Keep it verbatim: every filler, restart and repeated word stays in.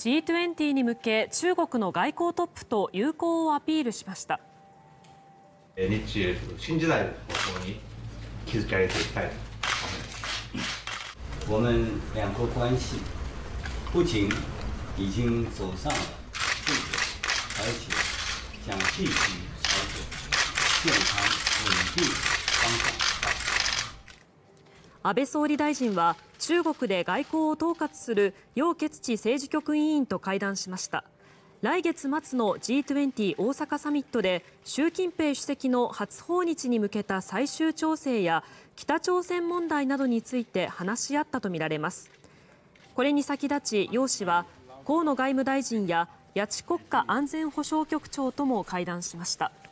ジートゥエンティー に向け中国の外交トップと友好をアピールしました。 日中新時代の方向に築き上げていきたいと我们两国关系不仅已经走上了正轨，而且将继续朝着健康稳定方向发展。 安倍総理大臣は中国で外交を統括する楊潔チ政治局委員と会談しました。来月末の ジートゥエンティー 大阪サミットで習近平主席の初訪日に向けた最終調整や北朝鮮問題などについて話し合ったとみられます。これに先立ち楊氏は河野外務大臣や谷地国家安全保障局長とも会談しました。